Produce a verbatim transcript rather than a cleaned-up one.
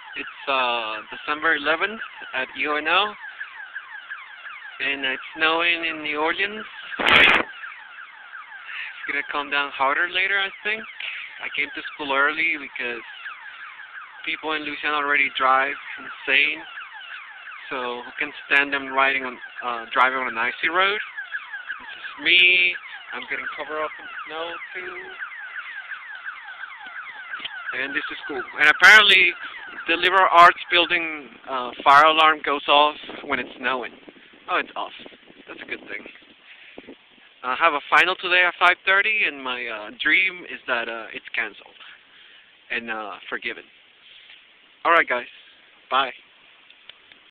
It's uh, December eleventh at U N L, and it's snowing in New Orleans. It's gonna come down harder later, I think. I came to school early because people in Louisiana already drive insane. So who can stand them riding on, uh, driving on an icy road? This is me. I'm getting covered up in snow too. And this is cool. And apparently, the liberal arts building uh, fire alarm goes off when it's snowing. Oh, it's off. That's a good thing. I have a final today at five thirty, and my uh, dream is that uh, it's canceled and uh, forgiven. All right, guys. Bye.